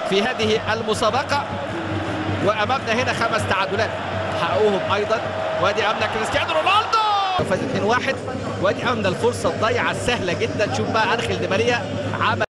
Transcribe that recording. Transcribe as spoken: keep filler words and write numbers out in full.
في هذه المسابقة. وأمامنا هنا خمس تعادلات حققوهم أيضا، وادي أمامنا كريستيانو رونالدو فاز اتنين واحد، وادي أمامنا الفرصة الضايعة السهلة جدا. شوف بقى أنخيل دي ماريا عمل